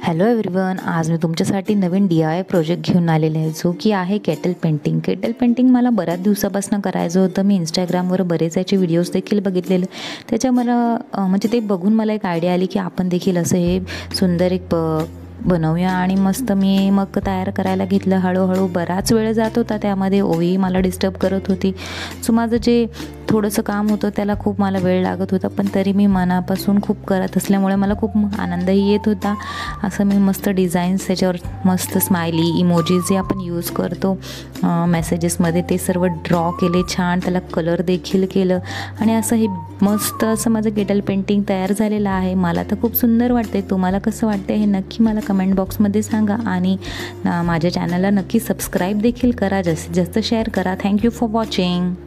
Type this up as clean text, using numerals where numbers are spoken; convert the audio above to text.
Hello everyone, आज मी तुमच्यासाठी नवीन DIY project घेऊन आलेले आहे, जो की आहे केटल पेंटिंग. केटल पेंटिंग मला बऱ्याच दिवसापासून करायचं होतं. मी इंस्टाग्रामवर बरेच याचे व्हिडिओज देखील बघितलेले. त्याच्या मला म्हणजे ते बघून मला एक आयडिया आली की आपण देखील असं हे सुंदर एक बनवूया. आणि मस्त मी मग तयार करायला घेतलं. हळूहळू बराच वेळ जात होता त्यामध्ये. ओवी मला डिस्टर्ब करत होती. सो माझं जे थोडंसं काम होतं त्याला खूप मला वेळ लागत होता, पण तरी मी मनापासून खूप करत असल्यामुळे मला खूप आनंदही येत होता. असं मी मस्त डिझाईन्स त्याच्यावर मस्त स्माइली इमोजीज जे आपण यूज करतो मेसेजेसमध्ये ते सर्व ड्रॉ केले छान. त्याला कलर देखील केलं आणि असं हे मस्त असं माझं केटल पेंटिंग तयार झालेलं आहे. मला तर खूप सुंदर वाटते. तुम्हाला कसं वाटतं हे नक्की मला कमेंट बॉक्समध्ये सांगा आणि माझ्या चॅनलला नक्की सबस्क्राईब देखील करा. जास्तीत जास्त शेअर करा. Thank you for watching.